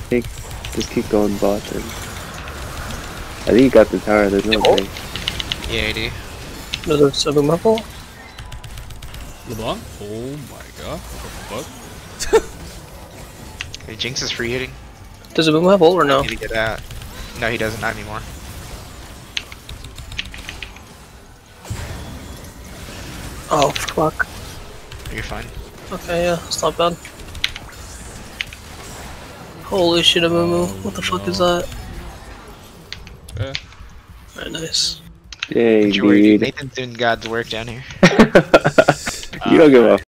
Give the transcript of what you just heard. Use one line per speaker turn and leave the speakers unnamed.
think just keep going bot then. I think you got the tower, there's no way.
Yeah, I do.
There's a 7 level.
LeBlanc? Oh my god. What the fuck?
Hey, Jinx is free hitting.
Does a boom have ult or no?
I need to get out. No, he doesn't, not anymore.
Oh fuck.
You're fine.
Okay, yeah, it's not bad. Holy shit, a moo. What the fuck is that?
Yeah.
Very nice.
Yay,
Don't you worry, dude.
dude.
Nathan's doing God's work down here.
You don't give a